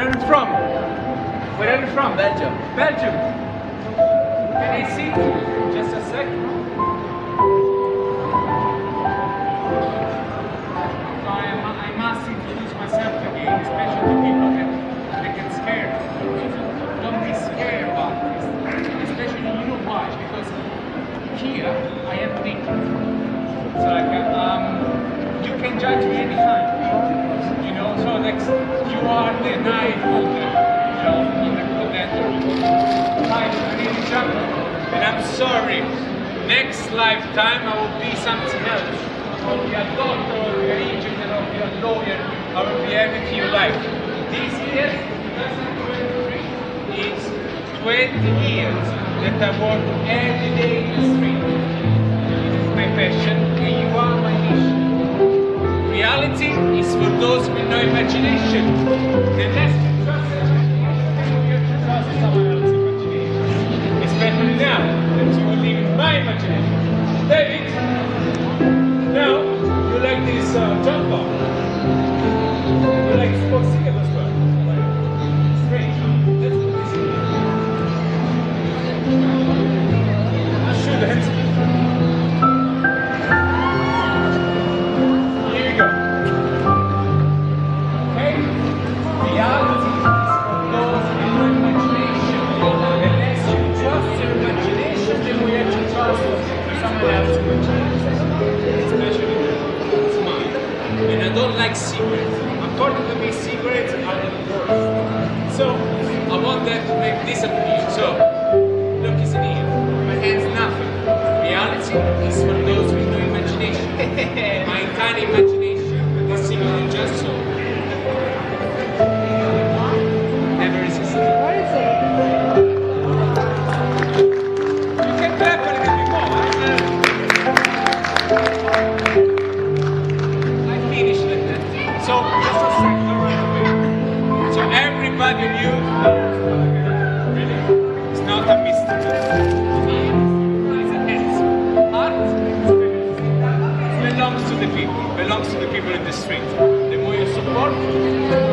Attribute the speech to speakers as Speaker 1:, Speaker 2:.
Speaker 1: Where are you from? Where are you from?
Speaker 2: Belgium.
Speaker 1: Belgium. Can I see? Just a sec. I must introduce myself again, especially to people that get scared. Don't be scared about this. Especially you know why? Because here I am naked. So like you can judge me anytime. You know, so like you are the night of the in the Hi, my name is Giacomo, and I'm sorry. Next lifetime I will be something else. I will be a doctor, I will be an engineer, I will be a lawyer, I will be everything you like. This year, 2023, is 20 years that I work every day in the street. This is my passion, and you are my mission. Reality is for those with no imagination. The less you trust imagination, you have to trust someone else's imagination. Especially now that you will live in my imagination. David, now you like this jump off. You like sports ticket as well. Strange. Let's put this in here. I shouldn't. Here we go. Okay? Reality is for those with no imagination. Unless you trust your imagination, then we have to trust someone else's imagination. Especially it's mine. And I don't like secrets. According to me, secrets are the worst. So I want that to make disappear. So look, it's in here. My hand's nothing. Reality is for those with no imagination. My tiny imagination, the secret is just so. Never resist.
Speaker 3: What is it?
Speaker 1: You can clap a little bit more. I finished like that. So just a second right away. So everybody knew really it's not a mystery. It's a hit. Art belongs to the people in the street. The more you support,